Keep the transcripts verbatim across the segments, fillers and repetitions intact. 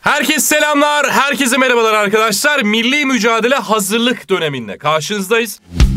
Herkese selamlar, herkese merhabalar arkadaşlar. Milli mücadele hazırlık döneminde karşınızdayız.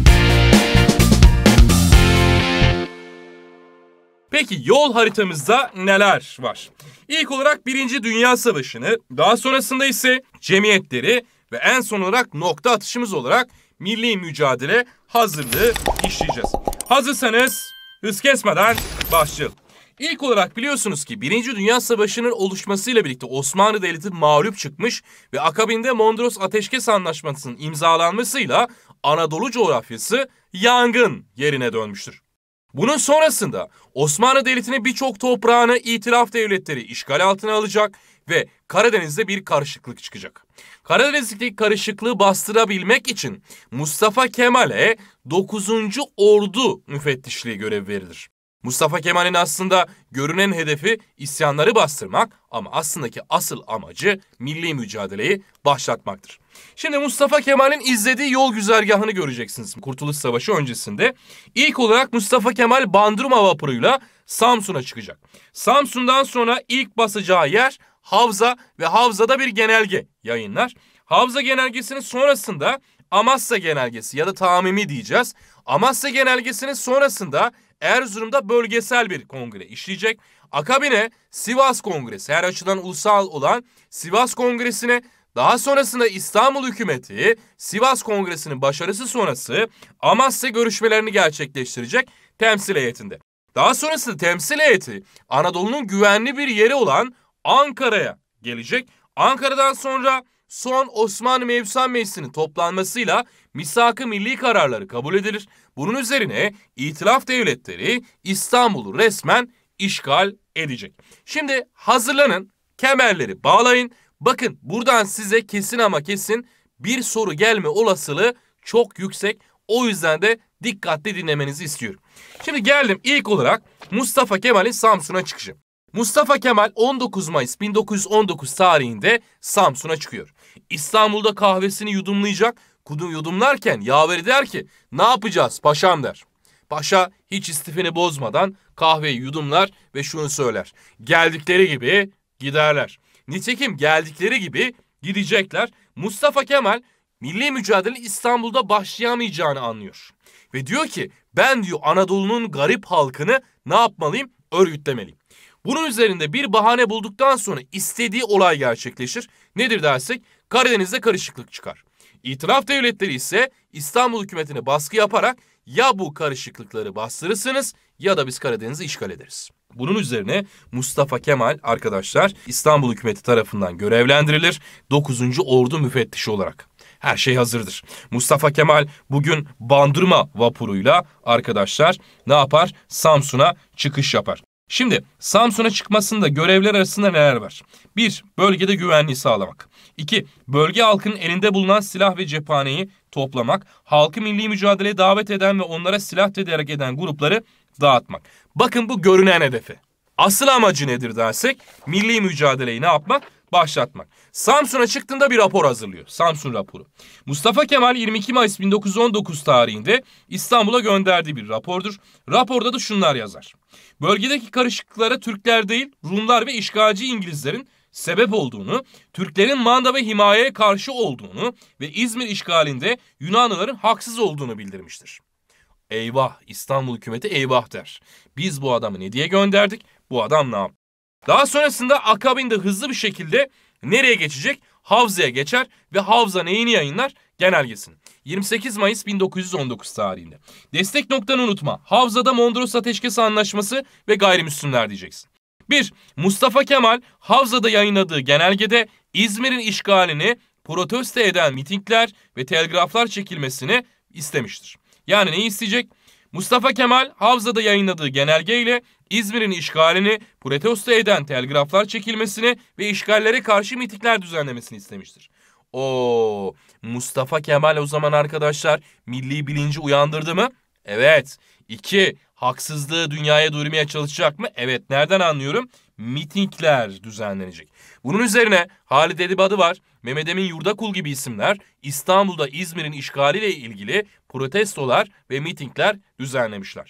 Peki yol haritamızda neler var? İlk olarak Birinci Dünya Savaşı'nı, daha sonrasında ise cemiyetleri ve en son olarak nokta atışımız olarak milli mücadele hazırlığı işleyeceğiz. Hazırsanız hız kesmeden başlayalım. İlk olarak biliyorsunuz ki Birinci Dünya Savaşı'nın oluşmasıyla birlikte Osmanlı Devleti mağlup çıkmış ve akabinde Mondros Ateşkes Anlaşması'nın imzalanmasıyla Anadolu coğrafyası yangın yerine dönmüştür. Bunun sonrasında Osmanlı Devleti'nin birçok toprağını itilaf devletleri işgal altına alacak ve Karadeniz'de bir karışıklık çıkacak. Karadeniz'deki karışıklığı bastırabilmek için Mustafa Kemal'e dokuzuncu Ordu müfettişliği görevi verilir. Mustafa Kemal'in aslında görünen hedefi isyanları bastırmak ama aslındaki asıl amacı milli mücadeleyi başlatmaktır. Şimdi Mustafa Kemal'in izlediği yol güzergahını göreceksiniz Kurtuluş Savaşı öncesinde. İlk olarak Mustafa Kemal Bandırma vapuruyla Samsun'a çıkacak. Samsun'dan sonra ilk basacağı yer Havza ve Havza'da bir genelge yayınlar. Havza genelgesinin sonrasında Amasya genelgesi ya da Tamimi diyeceğiz. Amasya genelgesinin sonrasında Erzurum'da bölgesel bir kongre işleyecek. Akabine Sivas Kongresi, her açıdan ulusal olan Sivas Kongresi'ne, daha sonrasında İstanbul hükümeti Sivas Kongresi'nin başarısı sonrası Amasya görüşmelerini gerçekleştirecek temsil heyetinde. Daha sonrasında temsil heyeti Anadolu'nun güvenli bir yeri olan Ankara'ya gelecek. Ankara'dan sonra son Osmanlı Mevzuat Meclisi'nin toplanmasıyla misak-ı milli kararları kabul edilir. Bunun üzerine İtilaf devletleri İstanbul'u resmen işgal edecek. Şimdi hazırlanın, kemerleri bağlayın. Bakın buradan size kesin ama kesin bir soru gelme olasılığı çok yüksek. O yüzden de dikkatli dinlemenizi istiyorum. Şimdi geldim ilk olarak Mustafa Kemal'in Samsun'a çıkışı. Mustafa Kemal on dokuz Mayıs bin dokuz yüz on dokuz tarihinde Samsun'a çıkıyor. İstanbul'da kahvesini yudumlayacak. Kudum yudumlarken yaveri der ki ne yapacağız paşam der. Paşa hiç istifini bozmadan kahveyi yudumlar ve şunu söyler. Geldikleri gibi giderler. Nitekim geldikleri gibi gidecekler. Mustafa Kemal milli mücadele İstanbul'da başlayamayacağını anlıyor. Ve diyor ki ben diyor Anadolu'nun garip halkını ne yapmalıyım? Örgütlemeliyim. Bunun üzerinde bir bahane bulduktan sonra istediği olay gerçekleşir. Nedir dersek Karadeniz'de karışıklık çıkar. İtilaf devletleri ise İstanbul hükümetine baskı yaparak ya bu karışıklıkları bastırırsınız ya da biz Karadeniz'i işgal ederiz. Bunun üzerine Mustafa Kemal arkadaşlar İstanbul hükümeti tarafından görevlendirilir dokuzuncu Ordu müfettişi olarak. Her şey hazırdır. Mustafa Kemal bugün Bandırma vapuruyla arkadaşlar ne yapar? Samsun'a çıkış yapar. Şimdi Samsun'a çıkmasında görevler arasında neler var? bir. Bölgede güvenliği sağlamak. iki. Bölge halkının elinde bulunan silah ve cephaneyi toplamak. Halkı milli mücadeleye davet eden ve onlara silah tedarik eden grupları dağıtmak. Bakın bu görünen hedefi. Asıl amacı nedir dersek milli mücadeleyi ne yapmak? Başlatmak. Samsun'a çıktığında bir rapor hazırlıyor. Samsun raporu. Mustafa Kemal yirmi iki Mayıs bin dokuz yüz on dokuz tarihinde İstanbul'a gönderdiği bir rapordur. Raporda da şunlar yazar. Bölgedeki karışıklıklara Türkler değil Rumlar ve işgalci İngilizlerin sebep olduğunu, Türklerin manda ve himayeye karşı olduğunu ve İzmir işgalinde Yunanlıların haksız olduğunu bildirmiştir. Eyvah, İstanbul hükümeti eyvah der. Biz bu adamı ne diye gönderdik? Bu adam ne yaptı? Daha sonrasında akabinde hızlı bir şekilde nereye geçecek? Havza'ya geçer ve Havza neyini yayınlar? Genelgesini. yirmi sekiz Mayıs bin dokuz yüz on dokuz tarihinde. Destek noktanı unutma. Havza'da Mondros Ateşkes Anlaşması ve gayrimüslimler diyeceksin. bir. Mustafa Kemal Havza'da yayınladığı genelgede İzmir'in işgalini protesto eden mitingler ve telgraflar çekilmesini istemiştir. Yani neyi isteyecek? Mustafa Kemal Havza'da yayınladığı genelgeyle İzmir'in işgalini protesto eden telgraflar çekilmesini ve işgallere karşı mitingler düzenlemesini istemiştir. Oo, Mustafa Kemal o zaman arkadaşlar milli bilinci uyandırdı mı? Evet. İki. Haksızlığı dünyaya duyurmaya çalışacak mı? Evet. Nereden anlıyorum? Mitingler düzenlenecek. Bunun üzerine Halid Edip Adı var, Mehmet Emin Yurdakul gibi isimler İstanbul'da İzmir'in işgaliyle ilgili protestolar ve mitingler düzenlemişler.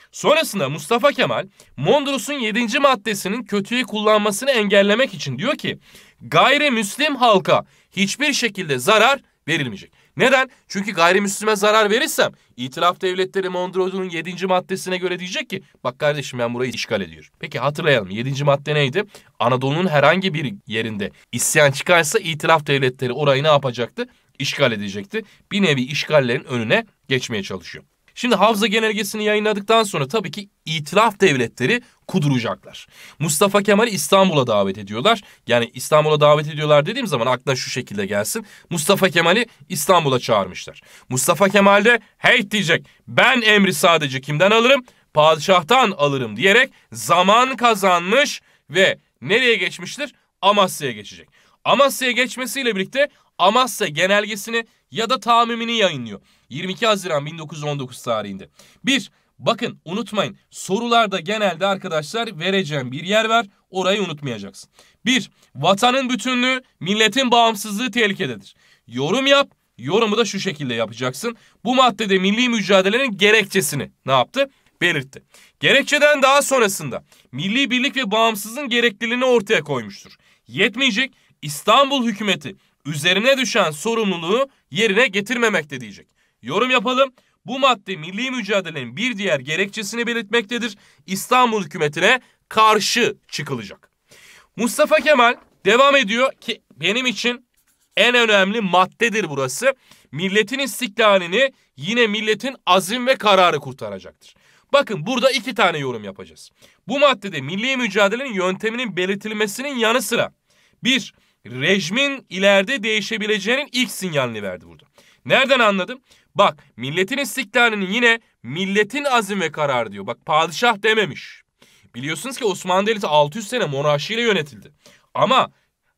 Sonrasında Mustafa Kemal Mondros'un yedinci maddesinin kötüyü kullanmasını engellemek için diyor ki gayrimüslim halka hiçbir şekilde zarar verilmeyecek. Neden? Çünkü gayrimüslime zarar verirsem İtilaf Devletleri Mondros'un yedinci maddesine göre diyecek ki bak kardeşim ben burayı işgal ediyorum. Peki hatırlayalım, yedinci madde neydi? Anadolu'nun herhangi bir yerinde isyan çıkarsa İtilaf Devletleri orayı ne yapacaktı? İşgal edecekti. Bir nevi işgallerin önüne geçmeye çalışıyor. Şimdi Havza Genelgesi'ni yayınladıktan sonra tabii ki İtilaf Devletleri kuduracaklar. Mustafa Kemal'i İstanbul'a davet ediyorlar. Yani İstanbul'a davet ediyorlar dediğim zaman aklına şu şekilde gelsin. Mustafa Kemal'i İstanbul'a çağırmışlar. Mustafa Kemal de hey diyecek, ben emri sadece kimden alırım? Padişah'tan alırım diyerek zaman kazanmış ve nereye geçmiştir? Amasya'ya geçecek. Amasya'ya geçmesiyle birlikte Amasya Genelgesi'ni ya da tamimini yayınlıyor. yirmi iki Haziran bin dokuz yüz on dokuz tarihinde. Bir, bakın unutmayın, sorularda genelde arkadaşlar vereceğim bir yer var, orayı unutmayacaksın. Bir, vatanın bütünlüğü, milletin bağımsızlığı tehlikededir. Yorum yap, yorumu da şu şekilde yapacaksın. Bu maddede milli mücadelenin gerekçesini ne yaptı? Belirtti. Gerekçeden daha sonrasında milli birlik ve bağımsızlığın gerekliliğini ortaya koymuştur. Yetmeyecek, İstanbul hükümeti üzerine düşen sorumluluğu yerine getirmemekte diyecek. Yorum yapalım. Bu madde milli mücadelenin bir diğer gerekçesini belirtmektedir. İstanbul hükümetine karşı çıkılacak. Mustafa Kemal devam ediyor ki benim için en önemli maddedir burası. Milletin istiklalini yine milletin azim ve kararı kurtaracaktır. Bakın burada iki tane yorum yapacağız. Bu maddede milli mücadelenin yönteminin belirtilmesinin yanı sıra bir, rejimin ileride değişebileceğinin ilk sinyalini verdi burada. Nereden anladım? Bak, milletin istiklalinin yine milletin azim ve kararı diyor. Bak, padişah dememiş. Biliyorsunuz ki Osmanlı Devleti altı yüz sene monarşiyle yönetildi. Ama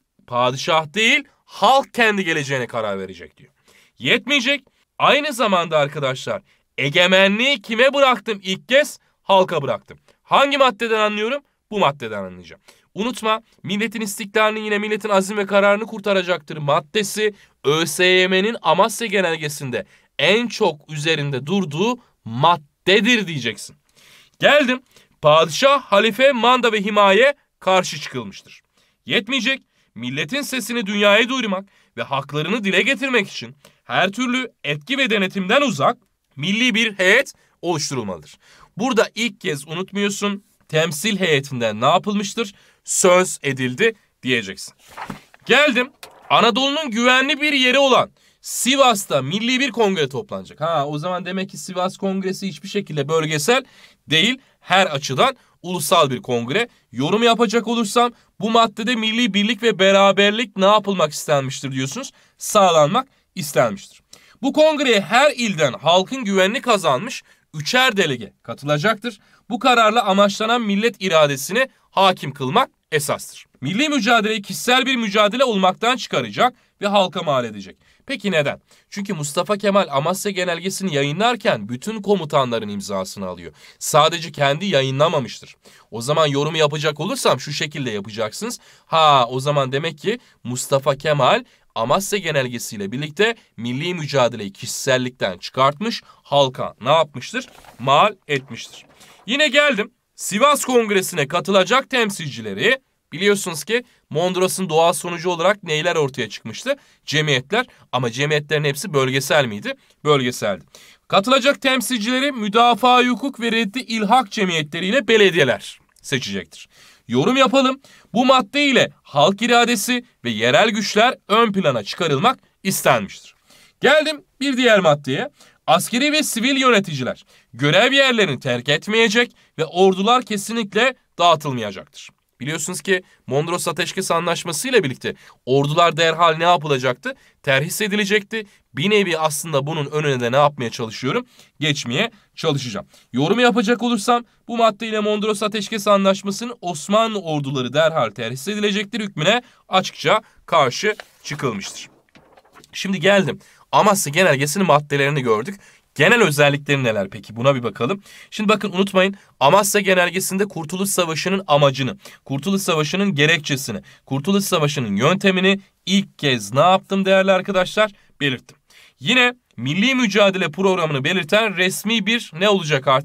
padişah değil, halk kendi geleceğine karar verecek diyor. Yetmeyecek. Aynı zamanda arkadaşlar egemenliği kime bıraktım ilk kez? Halka bıraktım. Hangi maddeden anlıyorum? Bu maddeden anlayacağım. Unutma, milletin istiklalini yine milletin azim ve kararını kurtaracaktır maddesi ÖSYM'nin Amasya Genelgesi'nde en çok üzerinde durduğu maddedir diyeceksin. Geldim, padişah, halife, manda ve himaye karşı çıkılmıştır. Yetmeyecek, milletin sesini dünyaya duyurmak ve haklarını dile getirmek için her türlü etki ve denetimden uzak milli bir heyet oluşturulmalıdır. Burada ilk kez unutmuyorsun, temsil heyetinden ne yapılmıştır? Söz edildi diyeceksin. Geldim, Anadolu'nun güvenli bir yeri olan Sivas'ta milli bir kongre toplanacak. Ha, o zaman demek ki Sivas Kongresi hiçbir şekilde bölgesel değil, her açıdan ulusal bir kongre. Yorum yapacak olursam bu maddede milli birlik ve beraberlik ne yapılmak istenmiştir diyorsunuz? Sağlanmak istenmiştir. Bu kongreye her ilden halkın güvenini kazanmış üçer delege katılacaktır. Bu kararla amaçlanan millet iradesini hakim kılmak esastır. Milli mücadeleyi kişisel bir mücadele olmaktan çıkaracak ve halka mal edecek. Peki neden? Çünkü Mustafa Kemal Amasya Genelgesi'ni yayınlarken bütün komutanların imzasını alıyor. Sadece kendi yayınlamamıştır. O zaman yorumu yapacak olursam şu şekilde yapacaksınız. Ha, o zaman demek ki Mustafa Kemal Amasya Genelgesi ile birlikte milli mücadeleyi kişisellikten çıkartmış, halka ne yapmıştır? Mal etmiştir. Yine geldim, Sivas Kongresi'ne katılacak temsilcileri, biliyorsunuz ki Mondros'un doğal sonucu olarak neyler ortaya çıkmıştı? Cemiyetler, ama cemiyetlerin hepsi bölgesel miydi? Bölgeseldi. Katılacak temsilcileri müdafaa hukuk ve reddi ilhak cemiyetleriyle belediyeler seçecektir. Yorum yapalım. Bu madde ile halk iradesi ve yerel güçler ön plana çıkarılmak istenmiştir. Geldim bir diğer maddeye. Askeri ve sivil yöneticiler görev yerlerini terk etmeyecek ve ordular kesinlikle dağıtılmayacaktır. Biliyorsunuz ki Mondros Ateşkes Anlaşması ile birlikte ordular derhal ne yapılacaktı? Terhis edilecekti. Bir nevi aslında bunun önüne de ne yapmaya çalışıyorum? Geçmeye çalışacağım. Yorum yapacak olursam bu maddeyle Mondros Ateşkes Anlaşması'nın Osmanlı orduları derhal terhis edilecektir hükmüne açıkça karşı çıkılmıştır. Şimdi geldim. Amasya Genelgesi'nin maddelerini gördük. Genel özellikleri neler peki? Buna bir bakalım. Şimdi bakın unutmayın, Amasya Genelgesi'nde Kurtuluş Savaşı'nın amacını, Kurtuluş Savaşı'nın gerekçesini, Kurtuluş Savaşı'nın yöntemini ilk kez ne yaptım değerli arkadaşlar? Belirttim. Yine milli mücadele programını belirten resmi bir ne olacak artık?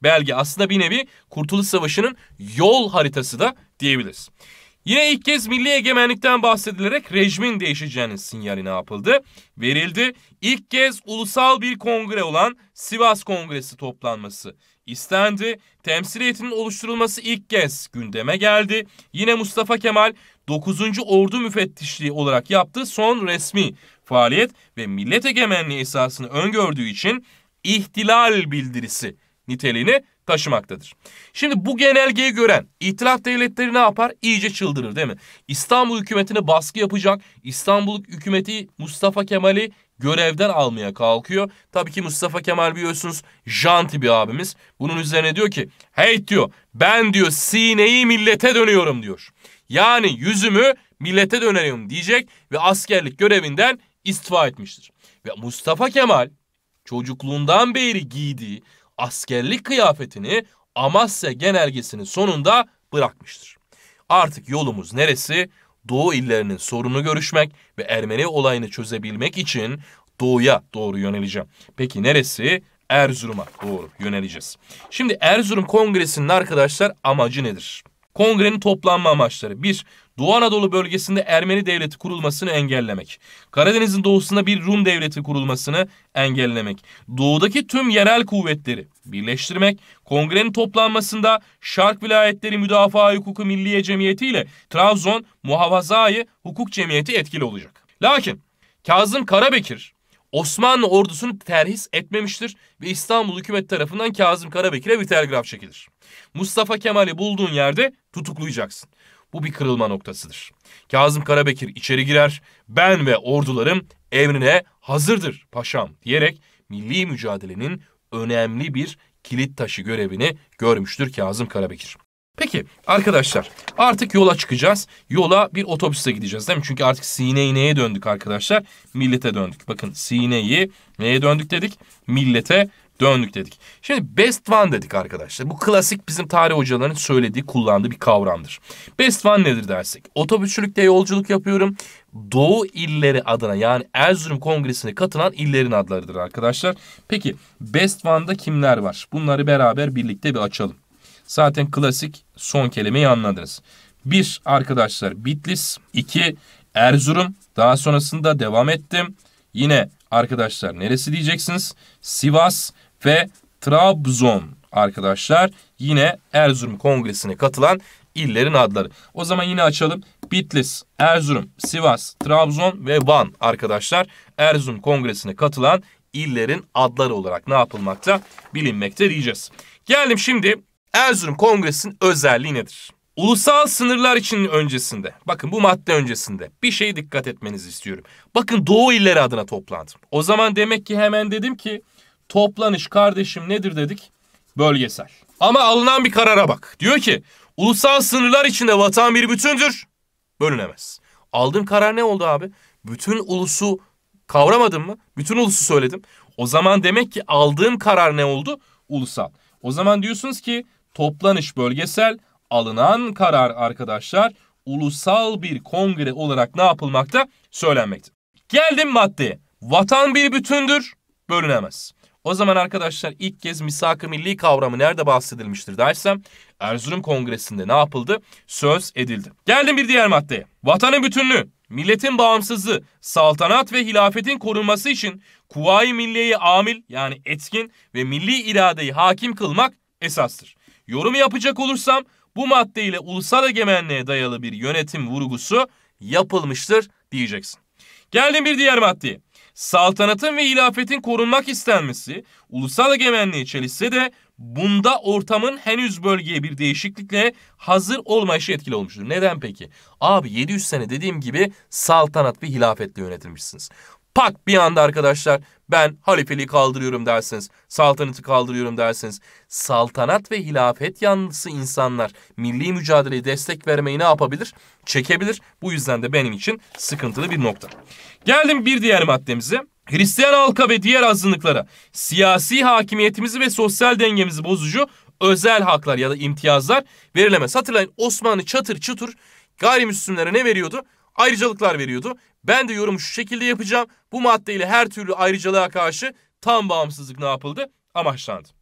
belge. Aslında bir nevi Kurtuluş Savaşı'nın yol haritası da diyebiliriz. Yine ilk kez milli egemenlikten bahsedilerek rejimin değişeceğinin sinyali ne yapıldı? Verildi. İlk kez ulusal bir kongre olan Sivas Kongresi toplanması istendi. Temsil heyetinin oluşturulması ilk kez gündeme geldi. Yine Mustafa Kemal dokuzuncu Ordu Müfettişliği olarak yaptığı son resmi faaliyet ve millet egemenliği esasını öngördüğü için ihtilal bildirisi niteliğini taşımaktadır. Şimdi bu genelgeyi gören İtilaf devletleri ne yapar? İyice çıldırır değil mi? İstanbul hükümetine baskı yapacak. İstanbul hükümeti Mustafa Kemal'i görevden almaya kalkıyor. Tabii ki Mustafa Kemal biliyorsunuz janti bir abimiz. Bunun üzerine diyor ki hey diyor ben diyor sineyi millete dönüyorum diyor. Yani yüzümü millete dönüyorum diyecek ve askerlik görevinden istifa etmiştir. Ve Mustafa Kemal çocukluğundan beri giydiği askerlik kıyafetini Amasya genelgesinin sonunda bırakmıştır. Artık yolumuz neresi? Doğu illerinin sorunu görüşmek ve Ermeni olayını çözebilmek için doğuya doğru yöneleceğim. Peki neresi? Erzurum'a doğru yöneleceğiz. Şimdi Erzurum Kongresi'nin arkadaşlar amacı nedir? Kongrenin toplanma amaçları. bir. Doğu Anadolu bölgesinde Ermeni devleti kurulmasını engellemek. Karadeniz'in doğusunda bir Rum devleti kurulmasını engellemek. Doğudaki tüm yerel kuvvetleri birleştirmek. Kongrenin toplanmasında Şark Vilayetleri Müdafaa Hukuku Milliye Cemiyeti ile Trabzon Muhafazayı Hukuk Cemiyeti etkili olacak. Lakin Kazım Karabekir Osmanlı ordusunu terhis etmemiştir ve İstanbul hükümet tarafından Kazım Karabekir'e bir telgraf çekilir. Mustafa Kemal'i bulduğun yerde tutuklayacaksın. Bu bir kırılma noktasıdır. Kazım Karabekir içeri girer, ben ve ordularım emrine hazırdır paşam diyerek milli mücadelenin önemli bir kilit taşı görevini görmüştür Kazım Karabekir. Peki arkadaşlar artık yola çıkacağız. Yola bir otobüste gideceğiz değil mi? Çünkü artık Sine'yi neye döndük arkadaşlar? Millete döndük. Bakın Sine'yi neye döndük dedik? Millete döndük dedik. Şimdi best one dedik arkadaşlar. Bu klasik bizim tarih hocalarının söylediği, kullandığı bir kavramdır. Best one nedir dersek? Otobüsçülükte yolculuk yapıyorum. Doğu illeri adına yani Erzurum Kongresi'ne katılan illerin adlarıdır arkadaşlar. Peki best one'da kimler var? Bunları beraber birlikte bir açalım. Zaten klasik son kelimeyi anladınız. Bir arkadaşlar Bitlis, iki Erzurum, daha sonrasında devam ettim. Yine arkadaşlar neresi diyeceksiniz? Sivas ve Trabzon arkadaşlar. Yine Erzurum Kongresi'ne katılan illerin adları. O zaman yine açalım. Bitlis, Erzurum, Sivas, Trabzon ve Van arkadaşlar. Erzurum Kongresi'ne katılan illerin adları olarak ne yapılmakta? Bilinmekte diyeceğiz. Geldim şimdi Erzurum Kongresi'nin özelliği nedir? Ulusal sınırlar için öncesinde, bakın bu madde öncesinde bir şeye dikkat etmenizi istiyorum. Bakın Doğu illeri adına toplandım. O zaman demek ki hemen dedim ki toplanış kardeşim nedir dedik? Bölgesel. Ama alınan bir karara bak. Diyor ki ulusal sınırlar içinde vatan bir bütündür, bölünemez. Aldığım karar ne oldu abi? Bütün ulusu kavramadım mı? Bütün ulusu söyledim. O zaman demek ki aldığım karar ne oldu? Ulusal. O zaman diyorsunuz ki toplanış bölgesel, alınan karar arkadaşlar ulusal bir kongre olarak ne yapılmakta? Söylenmekte. Geldim maddeye. Vatan bir bütündür, bölünemez. O zaman arkadaşlar ilk kez misak-ı milli kavramı nerede bahsedilmiştir dersem Erzurum Kongresi'nde ne yapıldı? Söz edildi. Geldim bir diğer maddeye. Vatanın bütünlüğü, milletin bağımsızlığı, saltanat ve hilafetin korunması için Kuvayi Milliye'yi amil yani etkin ve milli iradeyi hakim kılmak esastır. Yorum yapacak olursam bu maddeyle ulusal egemenliğe dayalı bir yönetim vurgusu yapılmıştır diyeceksin. Geldim bir diğer maddeye. Saltanatın ve hilafetin korunmak istenmesi ulusal egemenliğe çelişse de bunda ortamın henüz bölgeye bir değişiklikle hazır olmayışı etkili olmuştur. Neden peki? Abi yedi yüz sene dediğim gibi saltanat ve hilafetle yönetilmişsiniz. Pak bir anda arkadaşlar ben halifeliği kaldırıyorum dersiniz, saltanatı kaldırıyorum dersiniz. Saltanat ve hilafet yanlısı insanlar milli mücadeleye destek vermeyi ne yapabilir? Çekebilir. Bu yüzden de benim için sıkıntılı bir nokta. Geldim bir diğer maddemize. Hristiyan halka ve diğer azınlıklara siyasi hakimiyetimizi ve sosyal dengemizi bozucu özel haklar ya da imtiyazlar verilemez. Hatırlayın Osmanlı çatır çutur gayrimüslimlere ne veriyordu? Ayrıcalıklar veriyordu. Ben de yorumu şu şekilde yapacağım. Bu maddeyle her türlü ayrıcalığa karşı tam bağımsızlık ne yapıldı? Amaçlandı.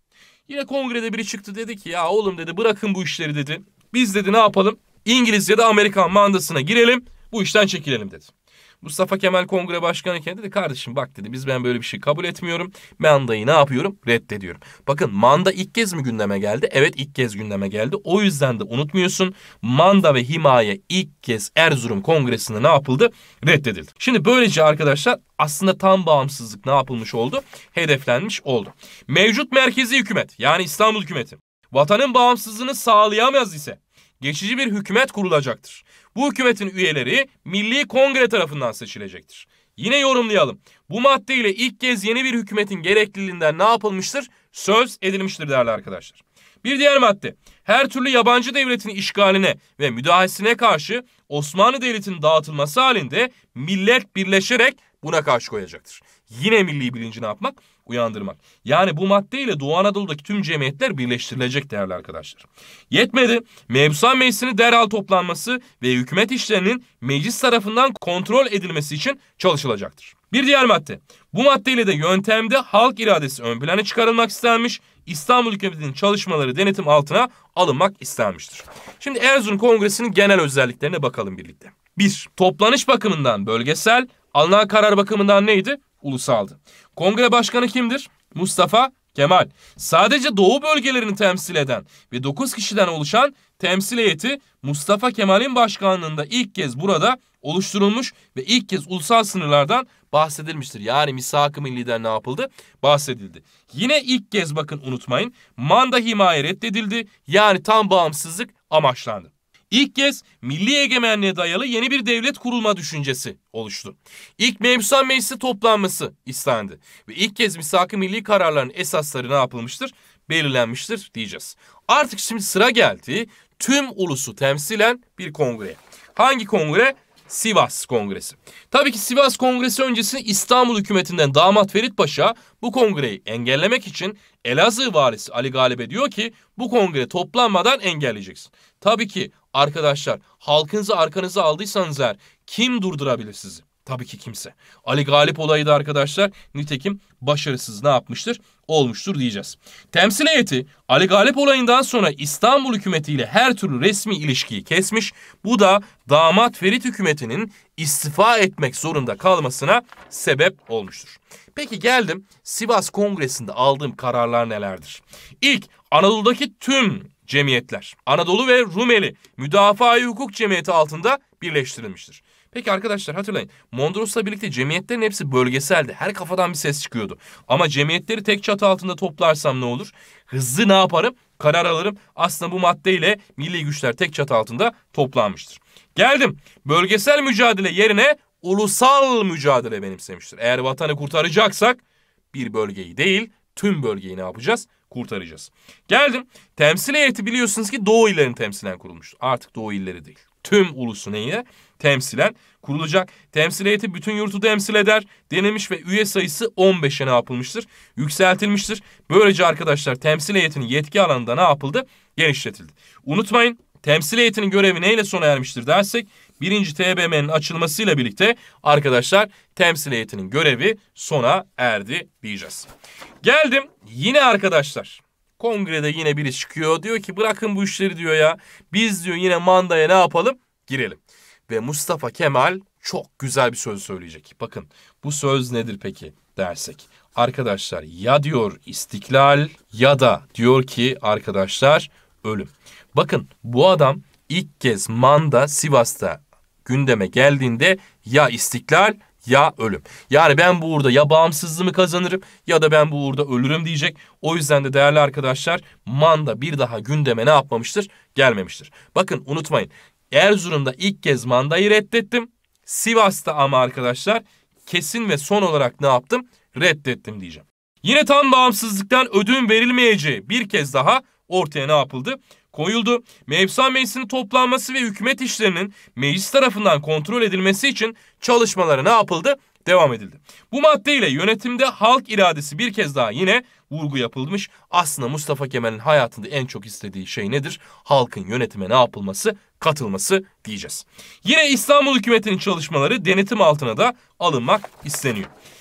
Yine kongrede biri çıktı, dedi ki ya oğlum dedi, bırakın bu işleri dedi. Biz dedi ne yapalım? İngiliz ya da Amerikan mandasına girelim, bu işten çekilelim dedi. Mustafa Kemal kongre başkanıyken dedi kardeşim bak dedi, biz ben böyle bir şey kabul etmiyorum. Mandayı ne yapıyorum? Reddediyorum. Bakın manda ilk kez mi gündeme geldi? Evet, ilk kez gündeme geldi. O yüzden de unutmuyorsun, manda ve himaye ilk kez Erzurum Kongresi'nde ne yapıldı? Reddedildi. Şimdi böylece arkadaşlar aslında tam bağımsızlık ne yapılmış oldu? Hedeflenmiş oldu. Mevcut merkezi hükümet, yani İstanbul hükümeti, vatanın bağımsızlığını sağlayamaz ise geçici bir hükümet kurulacaktır. Bu hükümetin üyeleri Milli Kongre tarafından seçilecektir. Yine yorumlayalım. Bu maddeyle ilk kez yeni bir hükümetin gerekliliğinden ne yapılmıştır? Söz edilmiştir değerli arkadaşlar. Bir diğer madde, her türlü yabancı devletin işgaline ve müdahalesine karşı Osmanlı Devleti'nin dağıtılması halinde millet birleşerek buna karşı koyacaktır. Yine milli bilinci ne yapmak? Uyandırmak. Yani bu maddeyle Doğu Anadolu'daki tüm cemiyetler birleştirilecek değerli arkadaşlar. Yetmedi. Mebusan Meclisi'nin derhal toplanması ve hükümet işlerinin meclis tarafından kontrol edilmesi için çalışılacaktır. Bir diğer madde. Bu maddeyle de yöntemde halk iradesi ön plana çıkarılmak istenmiş, İstanbul hükümetinin çalışmaları denetim altına alınmak istenmiştir. Şimdi Erzurum Kongresi'nin genel özelliklerine bakalım birlikte. bir. Toplanış bakımından bölgesel, alınan karar bakımından neydi? Ulusaldı. Kongre başkanı kimdir? Mustafa Kemal. Sadece Doğu bölgelerini temsil eden ve dokuz kişiden oluşan temsil heyeti Mustafa Kemal'in başkanlığında ilk kez burada oluşturulmuş ve ilk kez ulusal sınırlardan bahsedilmiştir. Yani misak-ı milliden ne yapıldı? Bahsedildi. Yine ilk kez bakın unutmayın, manda himaye reddedildi. Yani tam bağımsızlık amaçlandı. İlk kez milli egemenliğe dayalı yeni bir devlet kurulma düşüncesi oluştu. İlk Mebusan Meclisi toplanması istendi. Ve ilk kez misak-ı milli kararların esasları ne yapılmıştır? Belirlenmiştir diyeceğiz. Artık şimdi sıra geldi tüm ulusu temsilen bir kongreye. Hangi kongre? Sivas Kongresi. Tabii ki Sivas Kongresi öncesi İstanbul hükümetinden damat Ferit Paşa bu kongreyi engellemek için Elazığ valisi Ali Galip'e diyor ki bu kongre toplanmadan engelleyeceksin. Tabii ki arkadaşlar halkınızı arkanıza aldıysanız eğer kim durdurabilir sizi? Tabii ki kimse. Ali Galip olayı da arkadaşlar nitekim başarısız ne yapmıştır? Olmuştur diyeceğiz. Temsil heyeti Ali Galip olayından sonra İstanbul hükümetiyle her türlü resmi ilişkiyi kesmiş. Bu da damat Ferit hükümetinin istifa etmek zorunda kalmasına sebep olmuştur. Peki geldim Sivas Kongresi'nde aldığım kararlar nelerdir? İlk, Anadolu'daki tüm cemiyetler Anadolu ve Rumeli Müdafaa-i Hukuk Cemiyeti altında birleştirilmiştir. Peki arkadaşlar hatırlayın, Mondros'la birlikte cemiyetlerin hepsi bölgeseldi. Her kafadan bir ses çıkıyordu. Ama cemiyetleri tek çatı altında toplarsam ne olur? Hızlı ne yaparım? Karar alırım. Aslında bu maddeyle milli güçler tek çatı altında toplanmıştır. Geldim. Bölgesel mücadele yerine ulusal mücadele benimsemiştir. Eğer vatanı kurtaracaksak bir bölgeyi değil tüm bölgeyi ne yapacağız? Kurtaracağız. Geldim. Temsil heyeti biliyorsunuz ki Doğu illerini temsilen kurulmuştur. Artık Doğu illeri değil. Tüm ulusu neyle? Temsilen kurulacak. Temsil heyeti bütün yurtu temsil eder denilmiş ve üye sayısı on beşe ne yapılmıştır? Yükseltilmiştir. Böylece arkadaşlar temsil heyetinin yetki alanında ne yapıldı? Genişletildi. Unutmayın temsil heyetinin görevi neyle sona ermiştir dersek birinci T B M'nin açılmasıyla birlikte arkadaşlar temsil heyetinin görevi sona erdi diyeceğiz. Geldim yine arkadaşlar. Kongrede yine biri çıkıyor diyor ki bırakın bu işleri diyor ya. Biz diyor yine mandaya ne yapalım? Girelim. Ve Mustafa Kemal çok güzel bir söz söyleyecek. Bakın bu söz nedir peki dersek. Arkadaşlar ya diyor istiklal ya da diyor ki arkadaşlar ölüm. Bakın bu adam ilk kez manda Sivas'ta gündeme geldiğinde ya istiklal ya ölüm. Yani ben bu uğurda ya bağımsızlığımı kazanırım ya da ben bu uğurda ölürüm diyecek. O yüzden de değerli arkadaşlar manda bir daha gündeme ne yapmamıştır? Gelmemiştir. Bakın unutmayın. Erzurum'da ilk kez mandayı reddettim. Sivas'ta ama arkadaşlar kesin ve son olarak ne yaptım? Reddettim diyeceğim. Yine tam bağımsızlıktan ödün verilmeyeceği bir kez daha ortaya ne yapıldı? Koyuldu. Mebusan Meclisi'nin toplanması ve hükümet işlerinin meclis tarafından kontrol edilmesi için çalışmaları ne yapıldı? Devam edildi. Bu maddeyle yönetimde halk iradesi bir kez daha yine vurgu yapılmış. Aslında Mustafa Kemal'in hayatında en çok istediği şey nedir? Halkın yönetime ne yapılması? Katılması diyeceğiz. Yine İstanbul hükümetinin çalışmaları denetim altına da alınmak isteniyor.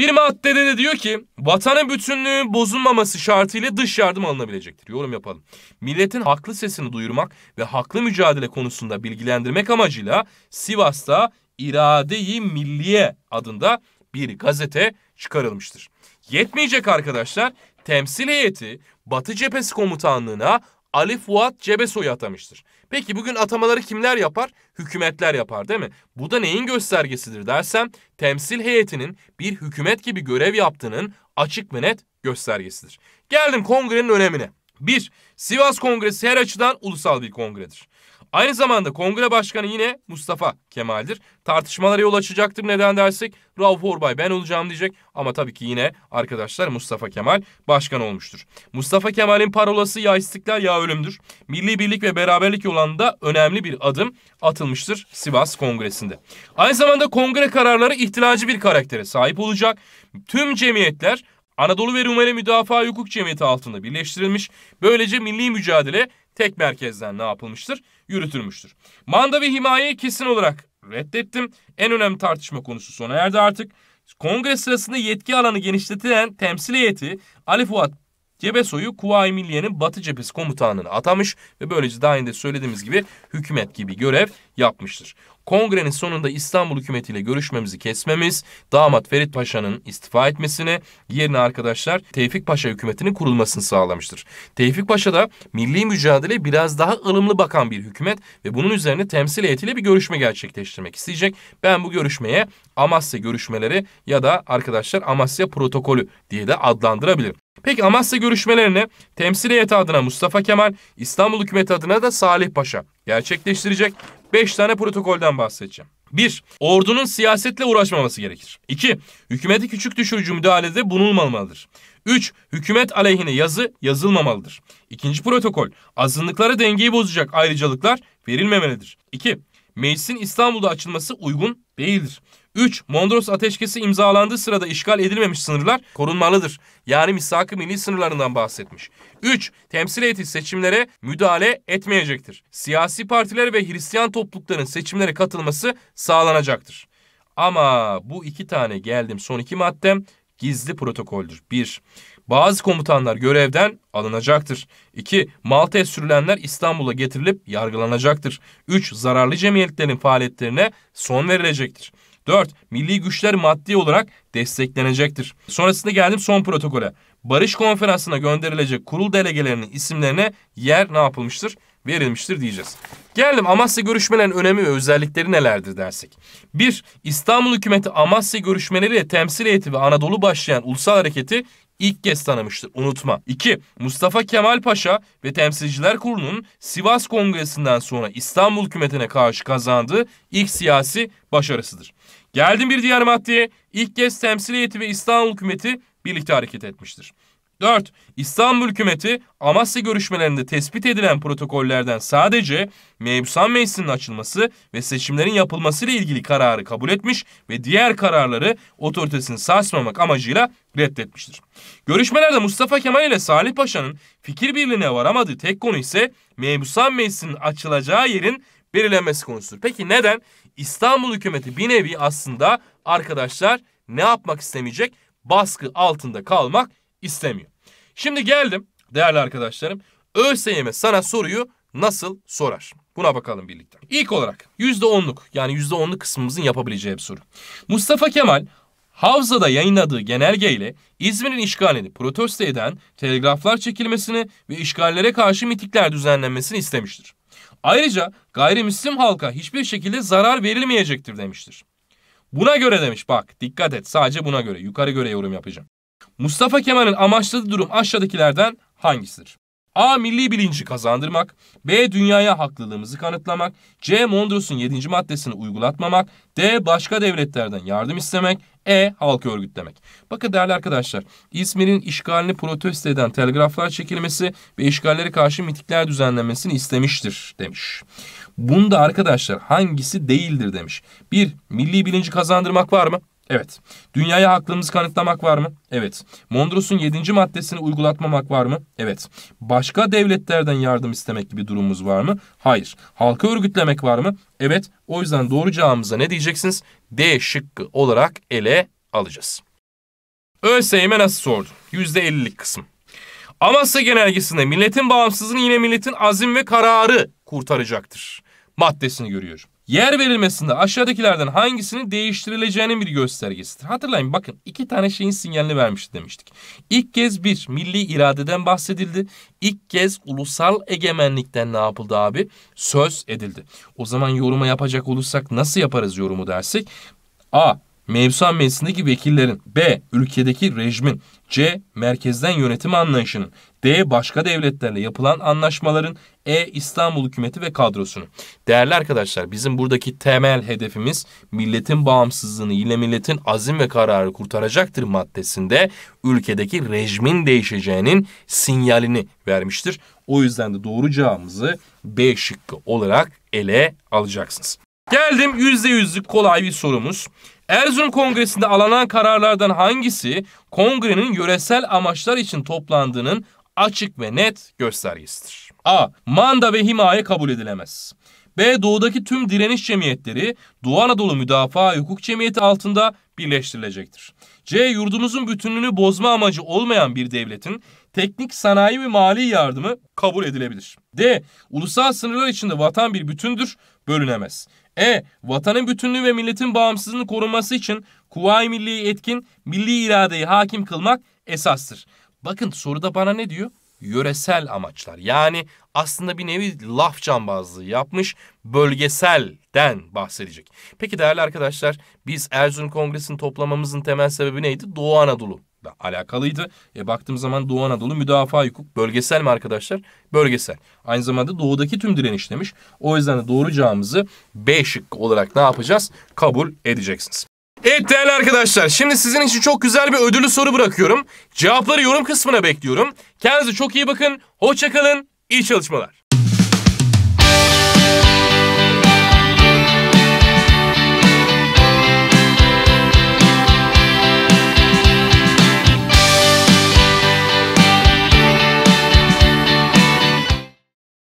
Bir maddede de diyor ki vatanın bütünlüğü bozulmaması şartıyla dış yardım alınabilecektir. Yorum yapalım. Milletin haklı sesini duyurmak ve haklı mücadele konusunda bilgilendirmek amacıyla Sivas'ta İrade-i Milliye adında bir gazete çıkarılmıştır. Yetmeyecek arkadaşlar, temsil heyeti Batı Cephesi Komutanlığı'na Ali Fuat Cebesoy'u atamıştır. Peki bugün atamaları kimler yapar? Hükümetler yapar değil mi? Bu da neyin göstergesidir dersem, temsil heyetinin bir hükümet gibi görev yaptığının açık ve net göstergesidir. Geldim kongrenin önemine. bir. Sivas Kongresi her açıdan ulusal bir kongredir. Aynı zamanda kongre başkanı yine Mustafa Kemal'dir. Tartışmalara yol açacaktır, neden dersek Rauf Orbay ben olacağım diyecek ama tabii ki yine arkadaşlar Mustafa Kemal başkan olmuştur. Mustafa Kemal'in parolası ya istiklal ya ölümdür. Milli birlik ve beraberlik yolunda önemli bir adım atılmıştır Sivas Kongresi'nde. Aynı zamanda kongre kararları ihtilacı bir karaktere sahip olacak. Tüm cemiyetler Anadolu ve Rumeli Müdafaa Hukuk Cemiyeti altında birleştirilmiş. Böylece milli mücadele tek merkezden ne yapılmıştır? Yürütülmüştür. Manda ve himayeyi kesin olarak reddettim. En önemli tartışma konusu sona erdi artık. Kongre sırasında yetki alanı genişletilen temsil heyeti Ali Fuat Cebesoy'u Kuvayi Milliye'nin Batı Cephesi Komutanlığı'na atamış ve böylece daha önce söylediğimiz gibi hükümet gibi görev yapmıştır. Kongrenin sonunda İstanbul hükümetiyle görüşmemizi kesmemiz, damat Ferit Paşa'nın istifa etmesini, yerine arkadaşlar Tevfik Paşa hükümetinin kurulmasını sağlamıştır. Tevfik Paşa da milli mücadele biraz daha ılımlı bakan bir hükümet ve bunun üzerine temsil heyetiyle bir görüşme gerçekleştirmek isteyecek. Ben bu görüşmeye Amasya görüşmeleri ya da arkadaşlar Amasya protokolü diye de adlandırabilirim. Peki Amasya görüşmelerini temsil heyeti adına Mustafa Kemal, İstanbul hükümeti adına da Salih Paşa gerçekleştirecek. beş tane protokolden bahsedeceğim. bir. Ordunun siyasetle uğraşmaması gerekir. iki. Hükümeti küçük düşürücü müdahalede bulunulmamalıdır. üç. Hükümet aleyhine yazı yazılmamalıdır. İkinci protokol. Azınlıklara dengeyi bozacak ayrıcalıklar verilmemelidir. iki. Meclisin İstanbul'da açılması uygun değildir. üç. Mondros Ateşkesi imzalandığı sırada işgal edilmemiş sınırlar korunmalıdır. Yani misak-ı milli sınırlarından bahsetmiş. üç. Temsil heyeti seçimlere müdahale etmeyecektir. Siyasi partiler ve Hristiyan toplulukların seçimlere katılması sağlanacaktır. Ama bu iki tane geldim son iki maddem gizli protokoldür. bir. Bazı komutanlar görevden alınacaktır. iki. Malta'ya sürülenler İstanbul'a getirilip yargılanacaktır. üç. Zararlı cemiyetlerin faaliyetlerine son verilecektir. dört. Milli güçler maddi olarak desteklenecektir. Sonrasında geldim son protokole. Barış Konferansı'na gönderilecek kurul delegelerinin isimlerine yer ne yapılmıştır? Verilmiştir diyeceğiz. Geldim Amasya görüşmelerinin önemi ve özellikleri nelerdir dersek. bir. İstanbul hükümeti Amasya görüşmeleriyle temsil heyeti ve Anadolu başlayan ulusal hareketi ilk kez tanımıştır. Unutma. iki. Mustafa Kemal Paşa ve Temsilciler Kurulu'nun Sivas Kongresi'nden sonra İstanbul hükümetine karşı kazandığı ilk siyasi başarısıdır. Geldim bir diğer maddeye. İlk kez temsil heyeti ve İstanbul hükümeti birlikte hareket etmiştir. dört. İstanbul hükümeti Amasya görüşmelerinde tespit edilen protokollerden sadece Mebusan Meclisi'nin açılması ve seçimlerin yapılmasıyla ilgili kararı kabul etmiş ve diğer kararları otoritesini sarsmamak amacıyla reddetmiştir. Görüşmelerde Mustafa Kemal ile Salih Paşa'nın fikir birliğine varamadığı tek konu ise Mebusan Meclisi'nin açılacağı yerin belirlenmesi konusudur. Peki neden? İstanbul hükümeti bir nevi aslında arkadaşlar ne yapmak istemeyecek? Baskı altında kalmak istemiyor. Şimdi geldim değerli arkadaşlarım. ÖSYM sana soruyu nasıl sorar? Buna bakalım birlikte. İlk olarak yüzde onluk yani yüzde onluk kısmımızın yapabileceği bir soru. Mustafa Kemal Havza'da yayınladığı genelgeyle İzmir'in işgalini protesto eden telgraflar çekilmesini ve işgallere karşı mitikler düzenlenmesini istemiştir. Ayrıca gayrimüslim halka hiçbir şekilde zarar verilmeyecektir demiştir. Buna göre demiş bak dikkat et sadece buna göre yukarı göre yorum yapacağım. Mustafa Kemal'in amaçladığı durum aşağıdakilerden hangisidir? A. Milli bilinci kazandırmak. B. Dünyaya haklılığımızı kanıtlamak. C. Mondros'un yedinci maddesini uygulatmamak. D. Başka devletlerden yardım istemek. E. Halkı örgütlemek. Bakın değerli arkadaşlar, İzmir'in işgalini protesto eden telgraflar çekilmesi ve işgallere karşı mitikler düzenlenmesini istemiştir demiş. Bunda arkadaşlar hangisi değildir demiş. bir. Milli bilinci kazandırmak var mı? Evet. Dünyaya haklılığımızı kanıtlamak var mı? Evet. Mondros'un yedinci maddesini uygulatmamak var mı? Evet. Başka devletlerden yardım istemek gibi durumumuz var mı? Hayır. Halkı örgütlemek var mı? Evet. O yüzden doğru cevabımıza ne diyeceksiniz? D şıkkı olarak ele alacağız. ÖSYM nasıl sordu? yüzde ellilik kısım. Amasya Genelgesi'nde milletin bağımsızlığını yine milletin azim ve kararı kurtaracaktır maddesini görüyorum. Yer verilmesinde aşağıdakilerden hangisinin değiştirileceğinin bir göstergesidir. Hatırlayın, bakın iki tane şeyin sinyalini vermişti demiştik. İlk kez bir milli iradeden bahsedildi. İlk kez ulusal egemenlikten ne yapıldı abi? Söz edildi. O zaman yoruma yapacak olursak nasıl yaparız yorumu dersek? A. Mevzuat meclisindeki vekillerin. B. Ülkedeki rejimin. C. Merkezden yönetim anlayışının. D. Başka devletlerle yapılan anlaşmaların. E. İstanbul hükümeti ve kadrosunu. Değerli arkadaşlar, bizim buradaki temel hedefimiz milletin bağımsızlığını yine milletin azim ve kararı kurtaracaktır maddesinde ülkedeki rejimin değişeceğinin sinyalini vermiştir. O yüzden de doğru cevabımızı B şıkkı olarak ele alacaksınız. Geldim yüzde yüzlük kolay bir sorumuz. Erzurum Kongresi'nde alınan kararlardan hangisi kongrenin yöresel amaçlar için toplandığının açık ve net göstergesidir? A. Manda ve himaye kabul edilemez. B. Doğudaki tüm direniş cemiyetleri Doğu Anadolu Müdafaa Hukuk Cemiyeti altında birleştirilecektir. C. Yurdumuzun bütünlüğünü bozma amacı olmayan bir devletin teknik, sanayi ve mali yardımı kabul edilebilir. D. Ulusal sınırlar içinde vatan bir bütündür, bölünemez. E. Vatanın bütünlüğü ve milletin bağımsızlığını korunması için Kuvayi Milliye'yi etkin, milli iradeyi hakim kılmak esastır. Bakın soruda bana ne diyor? Yöresel amaçlar. Yani aslında bir nevi laf cambazlığı yapmış, bölgeselden bahsedecek. Peki değerli arkadaşlar, biz Erzurum Kongresi'ni toplamamızın temel sebebi neydi? Doğu Anadolu ile alakalıydı. E baktığım zaman Doğu Anadolu müdafaa hukuk bölgesel mi arkadaşlar? Bölgesel. Aynı zamanda doğudaki tüm direniş demiş. O yüzden de doğru cevabımızı B şıkkı olarak ne yapacağız? Kabul edeceksiniz. Evet değerli arkadaşlar, şimdi sizin için çok güzel bir ödüllü soru bırakıyorum. Cevapları yorum kısmına bekliyorum. Kendinize çok iyi bakın. Hoşça kalın. İyi çalışmalar.